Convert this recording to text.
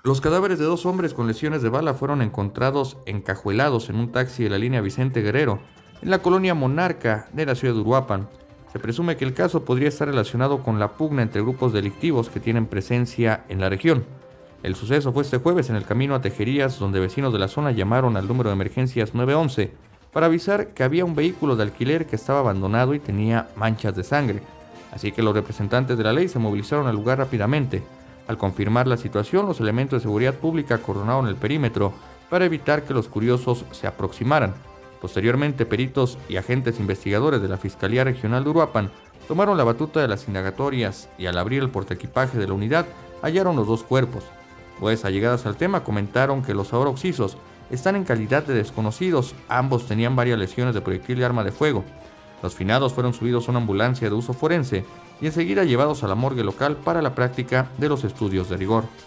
Los cadáveres de dos hombres con lesiones de bala fueron encontrados encajuelados en un taxi de la línea Vicente Guerrero, en la colonia Monarca de la ciudad de Uruapan. Se presume que el caso podría estar relacionado con la pugna entre grupos delictivos que tienen presencia en la región. El suceso fue este jueves en el camino a Tejerías, donde vecinos de la zona llamaron al número de emergencias 911 para avisar que había un vehículo de alquiler que estaba abandonado y tenía manchas de sangre. Así que los representantes de la ley se movilizaron al lugar rápidamente. Al confirmar la situación, los elementos de seguridad pública acordonaron el perímetro para evitar que los curiosos se aproximaran. Posteriormente, peritos y agentes investigadores de la Fiscalía Regional de Uruapan tomaron la batuta de las indagatorias y al abrir el portaequipaje de la unidad hallaron los dos cuerpos. Pues allegadas al tema comentaron que los ahora occisos están en calidad de desconocidos, ambos tenían varias lesiones de proyectil de arma de fuego. Los finados fueron subidos a una ambulancia de uso forense y enseguida llevados a la morgue local para la práctica de los estudios de rigor.